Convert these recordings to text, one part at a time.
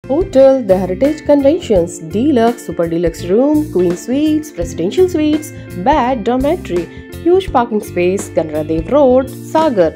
Hotel The Heritage Conventions, Deluxe, Super Deluxe Room, Queen Suites, Presidential Suites, Bed, Dormitory, Huge Parking Space, Kanara Dev Road, Sagar.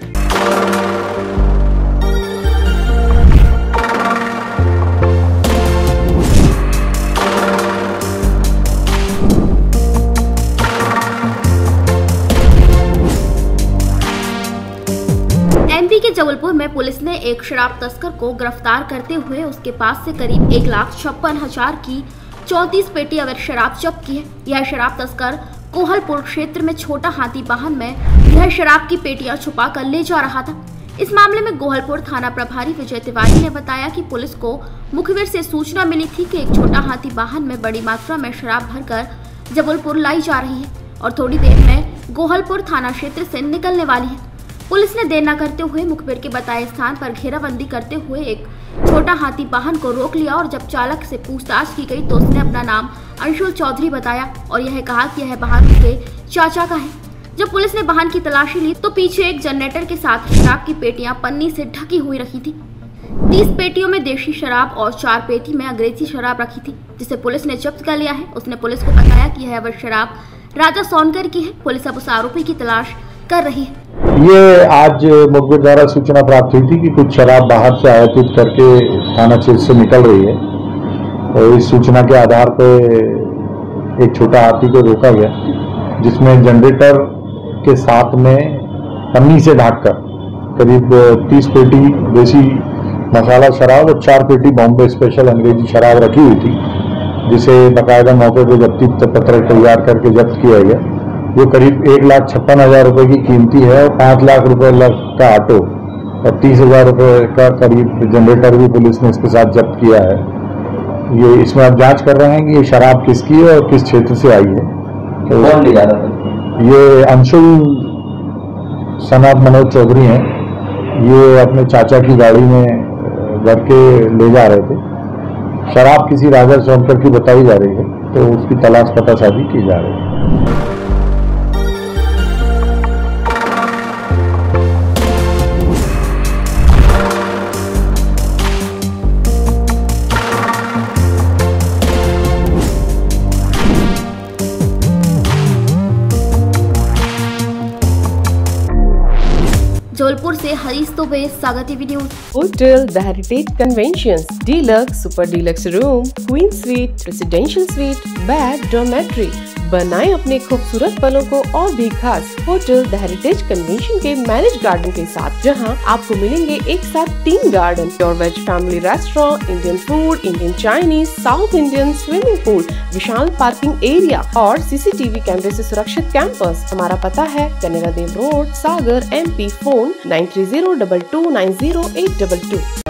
MP के जबलपुर में police ने एक शराब तस्कर को गिरफ्तार करते हुए उसके पास से करीब 1,56,000 की 34 पेटी अवैध शराब जब्त की है। यह शराब तस्कर कोहलपुर क्षेत्र में छोटा हाथी वाहन में यह शराब की पेटियां छुपा कर ले जा रहा था। इस मामले में गोहलपुर थाना प्रभारी विजय तिवारी ने बताया कि पुलिस को मुखबिर से सूचना मिली थी कि एक छोटा हाथी वाहन में बड़ी मात्रा में शराब भरकर जबलपुर लाई जा रही है और थोड़ी देर में गोहलपुर थाना क्षेत्र से निकलने वाली है। पुलिस ने देर न करते हुए मुखबिर के बताए स्थान पर घेराबंदी करते हुए एक छोटा हाथी वाहन को रोक लिया और जब चालक से पूछताछ की गई तो उसने अपना नाम अंशुल चौधरी बताया और यह कहा कि यह वाहन उसके चाचा का है। जब पुलिस ने वाहन की तलाशी ली तो पीछे एक जनरेटर के साथ शराब की पेटियां पन्नी से ढकी हुई रखी थी। 30 पेटियों में देशी शराब और 4 पेटी में अंग्रेजी शराब रखी थी, जिसे पुलिस ने जब्त कर लिया है। उसने पुलिस को बताया कि यह अवैध शराब राजा सोनकर की है। पुलिस अब उस आरोपी की तलाश कर रही है। ये आज मुखबिर द्वारा सूचना प्राप्त हुई थी कि कुछ शराब बाहर से आयातित करके थाना क्षेत्र से निकल रही है और इस सूचना के आधार पर एक छोटा हाथी को रोका गया, जिसमें जनरेटर के साथ में पन्नी से ढककर करीब 30 पेटी देसी मसाला शराब और 4 पेटी बॉम्बे स्पेशल अंग्रेजी शराब रखी हुई थी, जिसे बाकायदा मौके पर जब्ती पत्र तैयार करके जब्त किया गया। जो करीब 1,56,000 रुपये की कीमती है और 5 लाख रुपए का ऑटो और 30,000 रुपये का करीब जनरेटर भी पुलिस ने इसके साथ जब्त किया है। ये इसमें आप जांच कर रहे हैं कि ये शराब किसकी है और किस क्षेत्र से आई है। तो कौन ले जा रहा था? ये अंशुल सनात मनोज चौधरी हैं। ये अपने चाचा की गाड़ी में भर के ले जा रहे थे। शराब किसी राजा सोनकर की बताई जा रही है, तो उसकी तलाश पता शादी की जा रही है। जबलपुर से Harish Dubey, Sagar TV news. Hotel The Heritage Conventions, Deluxe, Super Deluxe Room, Queen Suite, Presidential Suite, Bed, Dormitory। बनाएं अपने खूबसूरत पलों को और भी खास होटल द हेरिटेज कन्वेंशन के मैरिज गार्डन के साथ, जहां आपको मिलेंगे एक साथ 3 garden, pure veg family restaurant, Indian food, Indian Chinese, south Indian, swimming pool, विशाल पार्किंग एरिया और सीसीटीवी कैमरे से सुरक्षित कैंपस। हमारा पता है Kanera Dev road, Sagar, MP। Phone 9302290822।